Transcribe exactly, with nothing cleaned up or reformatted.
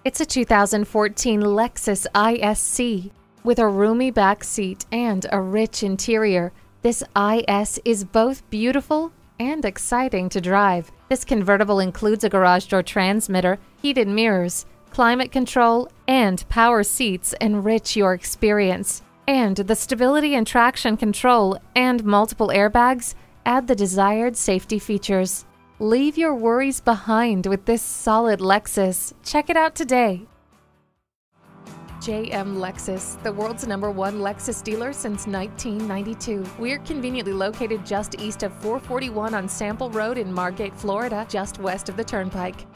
It's a two thousand fourteen Lexus I S C. With a roomy back seat and a rich interior, this I S is both beautiful and exciting to drive. This convertible includes a garage door transmitter, heated mirrors, climate control, and power seats enrich your experience. And the stability and traction control and multiple airbags add the desired safety features. Leave your worries behind with this solid Lexus. Check it out today. J M Lexus, the world's number one Lexus dealer since nineteen ninety-two. We're conveniently located just east of four forty-one on Sample Road in Margate, Florida, just west of the Turnpike.